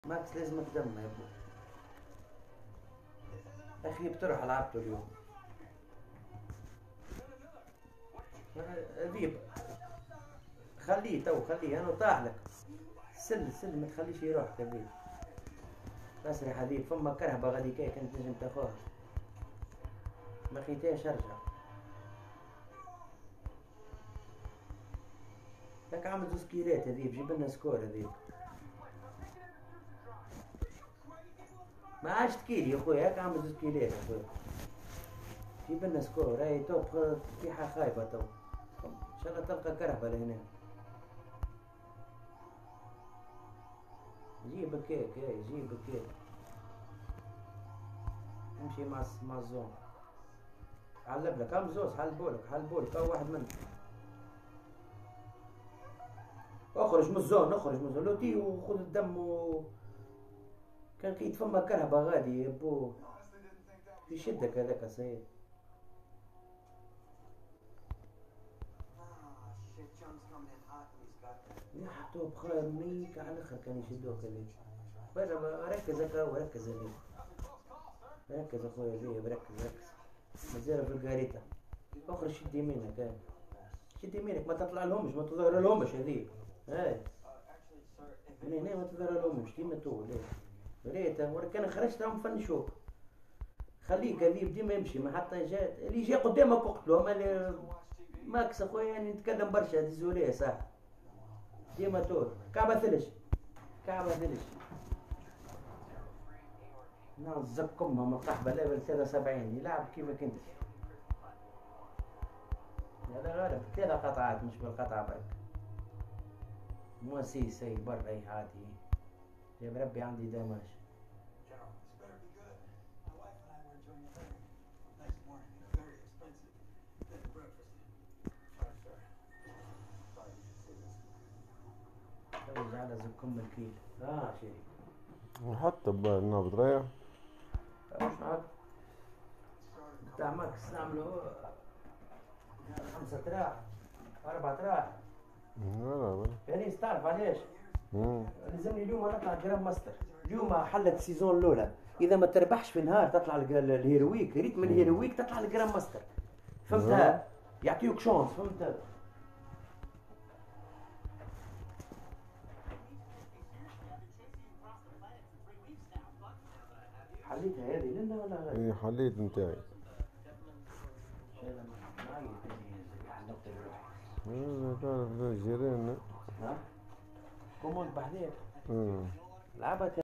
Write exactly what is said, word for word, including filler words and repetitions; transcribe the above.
ماكس لازمك دم يا ابو اخي بتروح لعبته اليوم. ذيب خليه تو خليه انا طاح لك. سل سل ما تخليش يروح كذيب. اسرع حبيب فما كرهبه غادي كي كنت نجم تاخوها ما خيتيش ارجع. لك عامل زوز كيلات هذيب جيب لنا سكور هذيب. ما عادش تكيلي يا خويا هاك عامل زوز كيلات يا خويا. جيب لنا سكور راهي تو فيحة خايبة تو ان شاء الله تلقى كرهبة لهنا. جيب الكيك اي جيب الكيك امشي مع مع الزون. علب لك هم زوز حلبولك حلبولك او واحد منك. اخرج من الزون اخرج من الزون لوتي وخذ الدم و كان قيد فما كرهبة غادي يا بو يشدك هذاك سيد. يحطوه بخير ميك على الاخر كان يشدوك هذيك. برا ركز هكا وركز هذيك ركز اخويا ذيب ركز ركز مازال في الكاريتا. اخرج شد يمينك هاي شد يمينك ما تطلع لهمش ما تظهر لهمش هذيك هاي من هنا ما تظهر لهمش ديما تو ليه ريت ورك انا خرجت راهم فنشوك. خليك هذيب ديما يمشي ما حتى جات اللي جا قدامك اقتلو. اما اللي ماكس اخويا يعني نتكلم برشا دزو ليه صح ديما تور كعبة ثلج كعبة ثلج. نعزكمها من القحبة ليفل ثلاثة وسبعين يلعب كيفك انت. هذا غالب ثلاث قطعات مش بالقطعة برك. مو سي سي برا اي عادي يا بربي عندي دماج. على زكم الكيل اه شيري وحتى بنابض رايح واش نعرف بتاع ماكس نعملو خمسة تراح أربعة تراح. لا لا يعني تعرف علاش؟ لازمني اليوم نطلع جرام ماستر. اليوم حلت السيزون الأولى إذا ما تربحش في نهار تطلع الهيرويك ريتم الهيرويك تطلع الجرام ماستر. فهمتها؟ يعطيوك شونس فهمت؟ حليتها هذه لنا ولا غير؟ اي حليت نتاعي. انا تعرف الجيران ها؟ كوموند بحذاك. امم لعبت